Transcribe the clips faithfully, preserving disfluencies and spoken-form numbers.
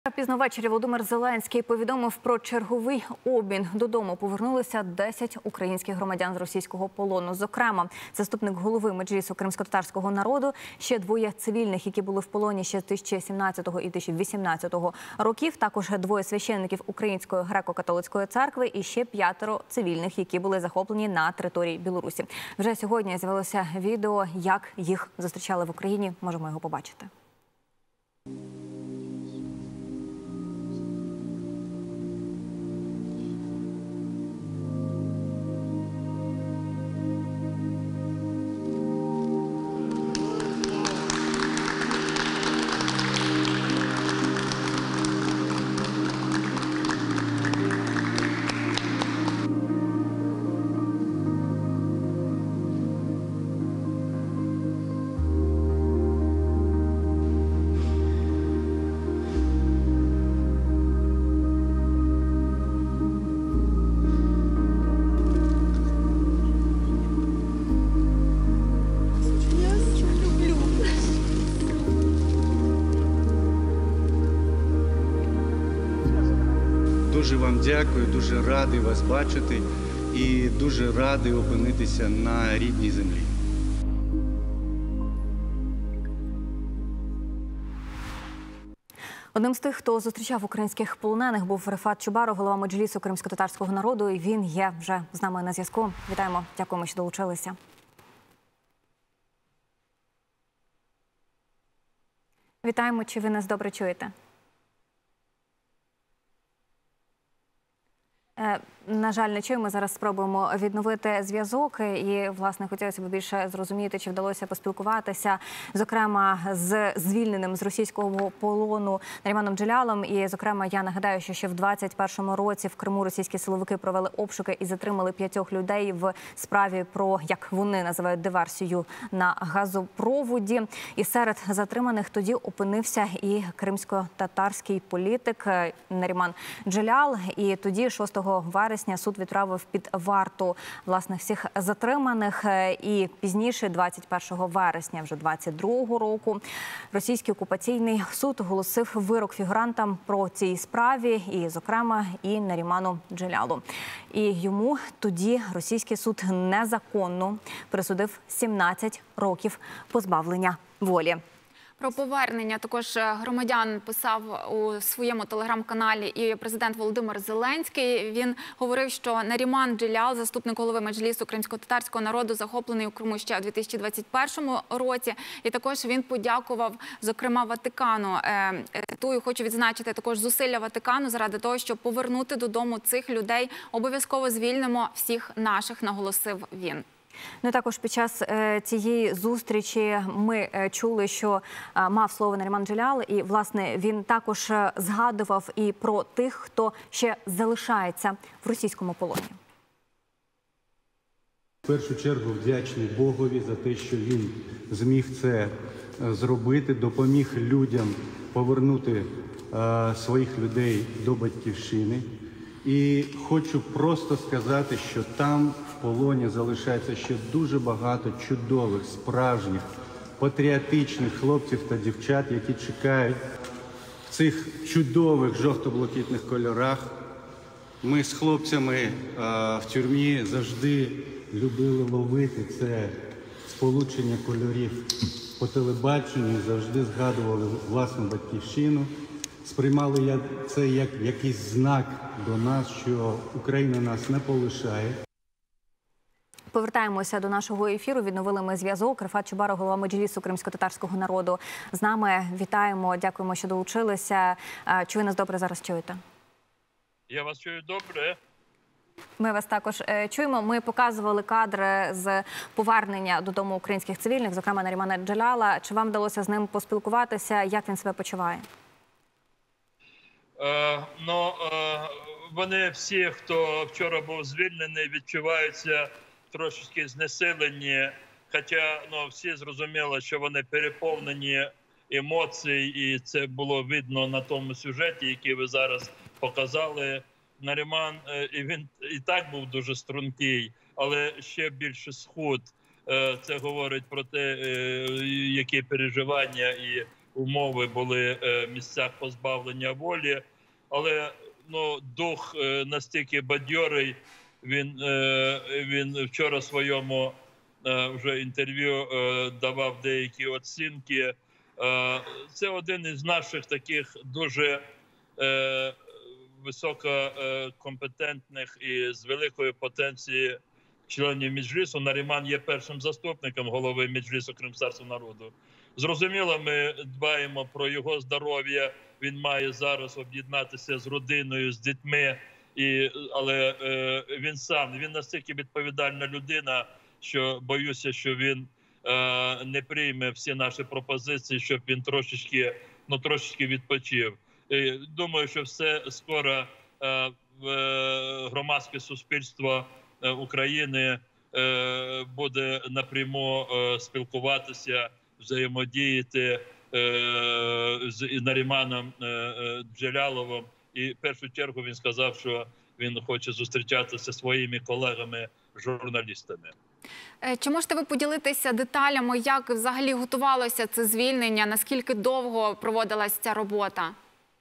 Пізно ввечері Володимир Зеленський повідомив про черговий обмін. Додому повернулися десять українських громадян з російського полону. Зокрема, заступник голови Меджлісу кримськотатарського народу, ще двоє цивільних, які були в полоні ще з дві тисячі сімнадцятого і дві тисячі вісімнадцятого років, також двоє священників Української греко-католицької церкви і ще п'ятеро цивільних, які були захоплені на території Білорусі. Вже сьогодні з'явилося відео, як їх зустрічали в Україні. Можемо його побачити. Дуже вам дякую, дуже радий вас бачити і дуже радий опинитися на рідній землі. Одним з тих, хто зустрічав українських полонених, був Рефат Чубаров, голова Меджлісу кримськотатарського народу. І він є вже з нами на зв'язку. Вітаємо, дякуємо, що долучилися. Вітаємо, чи ви нас добре чуєте? На жаль, не чуємо. Зараз спробуємо відновити зв'язок. І, власне, хотілося б більше зрозуміти, чи вдалося поспілкуватися, зокрема, з звільненим з російського полону Наріманом Джелялом. І, зокрема, я нагадаю, що ще в двадцять першому році в Криму російські силовики провели обшуки і затримали п'ятьох людей в справі про, як вони називають, диверсію на газопроводі. І серед затриманих тоді опинився і кримсько-татарський політик Наріман Джелял. І тоді, шостого вересня, суд відправив під варту, власне, всіх затриманих. І пізніше, двадцять першого вересня вже двадцять другого року, російський окупаційний суд оголосив вирок фігурантам про цій справі, і, зокрема, і Наріману Джелялу. І йому тоді російський суд незаконно присудив сімнадцять років позбавлення волі. Про повернення також громадян писав у своєму телеграм-каналі і президент Володимир Зеленський. Він говорив, що Наріман Джелял, заступник голови Меджлісу кримськотатарського народу, захоплений у Криму ще у дві тисячі двадцять першому році. І також він подякував, зокрема, Ватикану. Цитую, хочу відзначити також зусилля Ватикану заради того, щоб повернути додому цих людей. Обов'язково звільнимо всіх наших, наголосив він. Ну і також під час е, цієї зустрічі ми е, чули, що е, мав слово Наріман Джелял, і, власне, він також е, згадував і про тих, хто ще залишається в російському полоні. В першу чергу вдячний Богові за те, що він зміг це зробити, допоміг людям повернути е, своїх людей до батьківщини. І хочу просто сказати, що там в полоні залишається ще дуже багато чудових, справжніх, патріотичних хлопців та дівчат, які чекають в цих чудових жовто-блакитних кольорах. Ми з хлопцями а, в тюрмі завжди любили ловити це сполучення кольорів по телебаченню, завжди згадували власну батьківщину. Сприймали це як якийсь знак до нас, що Україна нас не полишає. Повертаємося до нашого ефіру. Відновили ми зв'язок. Рефат Чубаров, голова Меджлісу кримськотатарського народу, з нами. Вітаємо, дякуємо, що долучилися. Чи ви нас добре зараз чуєте? Я вас чую добре. Ми вас також чуємо. Ми показували кадри з повернення додому українських цивільних, зокрема Нарімана Джеляла. Чи вам вдалося з ним поспілкуватися? Як він себе почуває? Е, ну, е, вони всі, хто вчора був звільнений, відчуваються трошечки знесилені. Хоча ну, всі зрозуміли, що вони переповнені емоцій, і це було видно на тому сюжеті, який ви зараз показали. Наріман, і він і так був дуже стрункий, але ще більше схуд. Це говорить про те, які переживання і умови були в місцях позбавлення волі. Але ну, дух настільки бадьорий, він, він вчора в своєму вже інтерв'ю давав деякі оцінки. Це один із наших таких дуже висококомпетентних і з великою потенцією членів Меджлісу. Наріман є першим заступником голови Меджлісу Кримськотатарського народу. Зрозуміло, ми дбаємо про його здоров'я. Він має зараз об'єднатися з родиною, з дітьми. І, але е, він сам, він настільки відповідальна людина, що боюся, що він е, не прийме всі наші пропозиції, щоб він трошечки, ну, трошечки відпочив. І думаю, що все скоро е, е, громадське суспільство е, України е, буде напряму е, спілкуватися, взаємодіяти е, з Наріманом е, е, Джеляловим. І в першу чергу він сказав, що він хоче зустрічатися зі своїми колегами-журналістами. Чи можете ви поділитися деталями, як взагалі готувалося це звільнення, наскільки довго проводилась ця робота?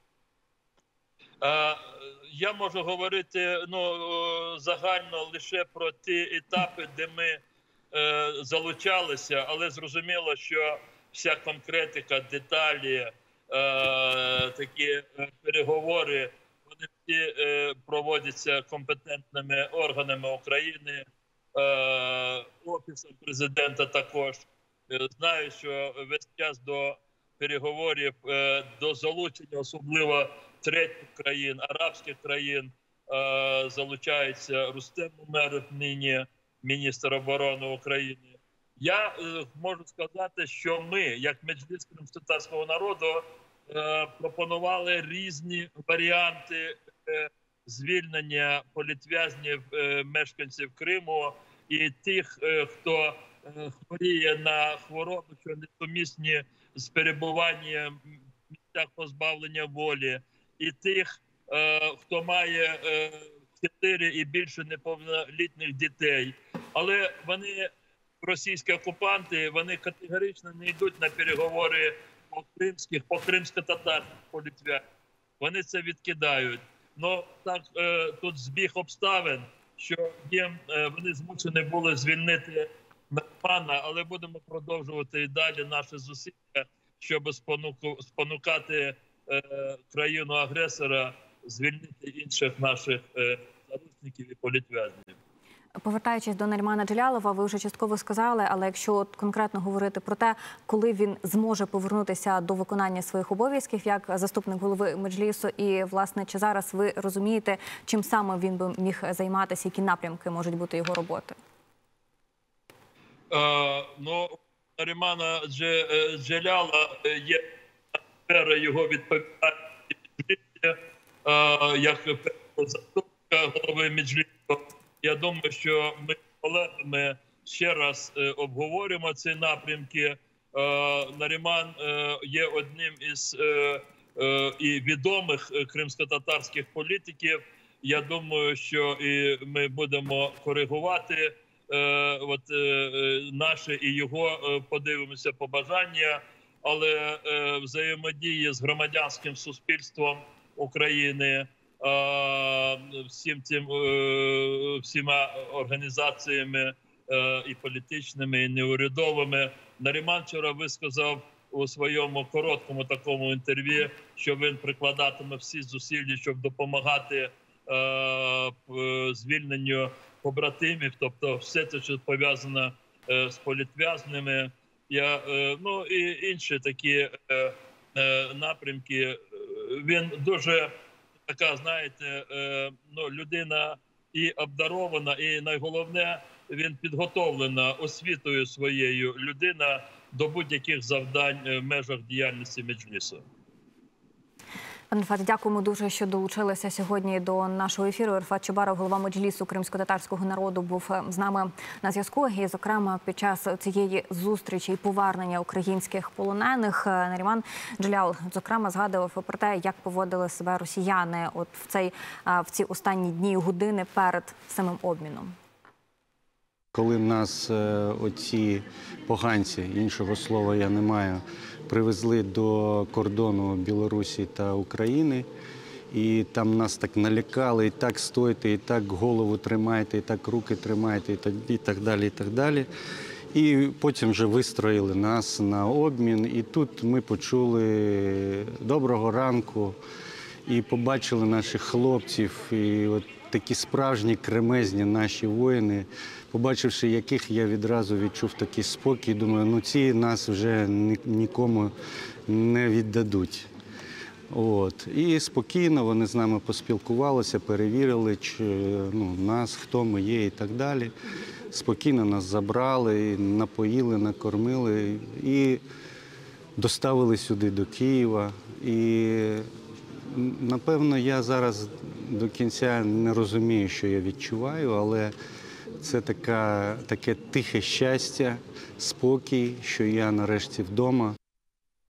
Я можу говорити ну, загально лише про ті етапи, де ми е, залучалися, але зрозуміло, що вся конкретика, деталі, е, такі переговори, вони всі е, проводяться компетентними органами України, е, Офісом президента також. Знаю, що весь час до переговорів, е, до залучення, особливо третіх країн, арабських країн, е, залучається Рустем Умеров, нині міністр оборони України. Я е, можу сказати, що ми, як Меджліс кримськотатарського народу, е, пропонували різні варіанти е, звільнення політв'язнів, е, мешканців Криму і тих, е, хто е, хворіє на хворобу, що несумісні з перебуванням в місцях позбавлення волі, і тих, е, хто має е, чотири і більше неповнолітніх дітей. Але вони, російські окупанти, вони категорично не йдуть на переговори по кримських, по кримсько-татарських політв'язнів. Вони це відкидають. Но так е, тут збіг обставин, що їм е, вони змушені були звільнити Нарімана, але будемо продовжувати і далі наші зусилля, щоб спонуку, спонукати е, країну-агресора звільнити інших наших е, заручників і політв'язнів. Повертаючись до Нарімана Джелялова, ви вже частково сказали, але якщо от конкретно говорити про те, коли він зможе повернутися до виконання своїх обов'язків як заступник голови Меджлісу, і, власне, чи зараз ви розумієте, чим саме він би міг займатися, які напрямки можуть бути його роботи? Е, ну, Нарімана Джеляла є сфера його відповідальності е, як заступника голови Меджлісу. Я думаю, що ми з колегами ще раз е, обговоримо ці напрямки. Е, Наріман е, є одним із е, е, і відомих кримськотатарських політиків. Я думаю, що і ми будемо коригувати е, от, е, наші і його е, подивимося побажання, але е, взаємодії з громадянським суспільством України, всім цим, всіма організаціями і політичними, і неурядовими. Наріман вчора висказав у своєму короткому такому інтерв'ю, що він прикладатиме всі зусилля, щоб допомагати звільненню побратимів, тобто все це, що пов'язано з політв'язнями. Я, ну і інші такі напрямки. Він дуже така, знаєте, ну, людина і обдарована, і найголовне, він підготовлена освітою своєю людина до будь-яких завдань в межах діяльності Меджлісу. Пане Рефате, дякуємо дуже, що долучилися сьогодні до нашого ефіру. Рефат Чубаров, голова Меджлісу кримськотатарського народу, був з нами на зв'язку. І, зокрема, під час цієї зустрічі і повернення українських полонених Наріман Джелялов, зокрема, згадував про те, як поводили себе росіяни от в, цей, в ці останні дні і години перед самим обміном. Коли нас е, оці поганці, іншого слова я не маю, привезли до кордону Білорусі та України, і там нас так налякали, і так стойте, і так голову тримайте, і так руки тримайте, і так, і так далі, і так далі. І потім вже вистроїли нас на обмін, і тут ми почули «доброго ранку», і побачили наших хлопців, і от такі справжні кремезні наші воїни, побачивши яких, я відразу відчув такий спокій, думаю, ну ці нас вже ні- нікому не віддадуть. От. І спокійно вони з нами поспілкувалися, перевірили, чи, ну, нас, хто ми є і так далі. Спокійно нас забрали, напоїли, накормили і доставили сюди до Києва. І, напевно, я зараз до кінця не розумію, що я відчуваю, але це така, таке тихе щастя, спокій, що я нарешті вдома.